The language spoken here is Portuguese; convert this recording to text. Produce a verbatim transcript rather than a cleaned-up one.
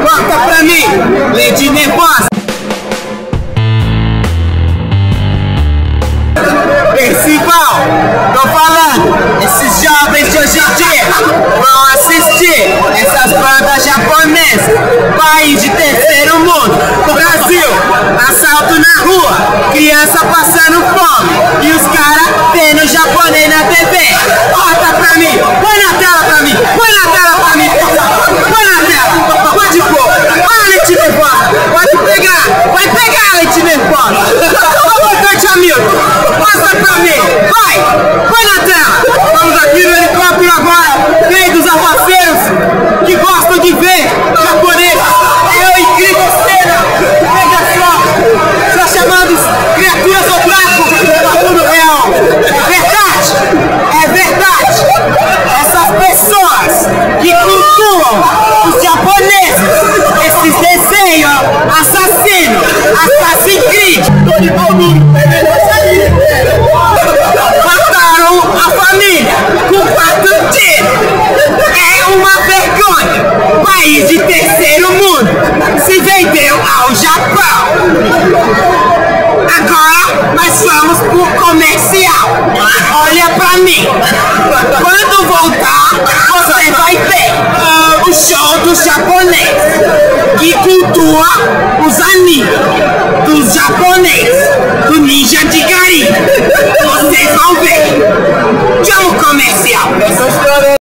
Corta pra mim, Lady Nervosa. Percival, tô falando, esses jovens de hoje em dia vão assistir essas bandas japonesas, país de terceiro mundo, Brasil, assalto na rua, criança passando fome e os caras tendo japonês na T V. Corta pra mim, põe na tela pra mim, põe na tela pra mim, põe na tela, pode pôr, olha Leite Nervosa, pode pegar, vai pegar Leite Nervosa, importante Hamilton, mostra pra mim, vai, põe na tela, vamos aqui no helicóptero agora, vem dos arroceiros que gostam de ver japonês, é uma incrível cena, veja só, só chamando criaturas do buraco, no mundo real, é verdade, é verdade, essas pessoas que cultuam os japoneses, esses desenhos assassinos, Assassin's Creed, mataram a família com quatro tiros, é uma vergonha, país de terceiro mundo se vendeu ao Japão. Agora nós vamos pro comercial, olha pra mim, quando voltar você vai ver uh, o show dos japoneses que cultua os animes dos japoneses, do Ninja de Gari, vocês vão ver, tchau comercial.